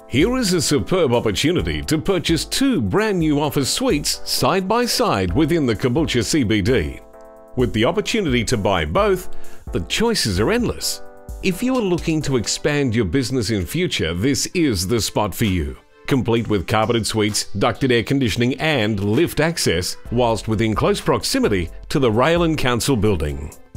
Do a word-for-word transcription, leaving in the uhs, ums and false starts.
Here is a superb opportunity to purchase two brand new office suites side by side within the Caboolture C B D. With the opportunity to buy both, the choices are endless. If you are looking to expand your business in future, this is the spot for you. Complete with carpeted suites, ducted air conditioning and lift access, whilst within close proximity to the Rail and Council building.